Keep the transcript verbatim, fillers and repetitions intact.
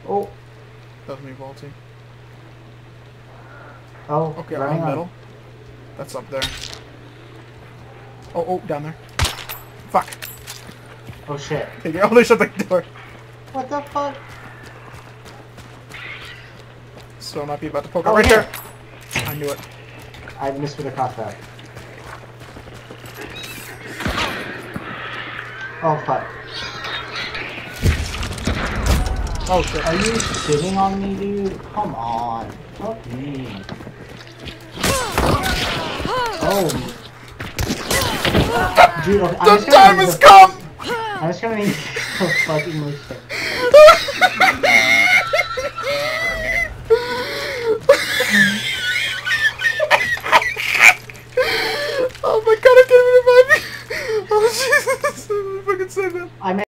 Oh. That was me vaulting. Oh. Okay, running on on. middle. That's up there. Oh, oh, down there. Fuck. Oh shit. Hey, oh, they shut the door. What the fuck? So I might be about to poke Oh, out right here. there. I knew it. I missed with a crossbow. Oh fuck. Oh shit. Are you shitting on me, dude? Come on. Fuck me. Oh. Dude, okay, I'm The just gonna time need has the- come! I'm just gonna need the fucking most shit. Oh my god, I can't even imagine! Oh Jesus! I fucking said that. I'm